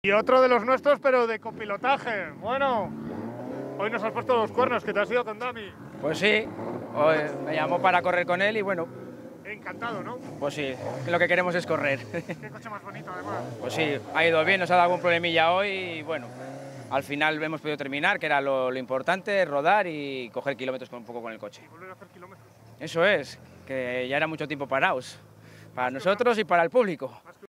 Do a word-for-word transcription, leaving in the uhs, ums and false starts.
Y otro de los nuestros, pero de copilotaje. Bueno, hoy nos has puesto los cuernos, que te has ido con Dami. Pues sí, hoy me llamó para correr con él y bueno, Encantado, ¿no? pues sí, lo que queremos es correr. Qué coche más bonito, además. Pues sí, ha ido bien, nos ha dado algún problemilla hoy y bueno, al final hemos podido terminar, que era lo, lo importante, rodar y coger kilómetros con un poco con el coche. Y volver a hacer kilómetros. Eso es, que ya era mucho tiempo parados, para nosotros y para el público.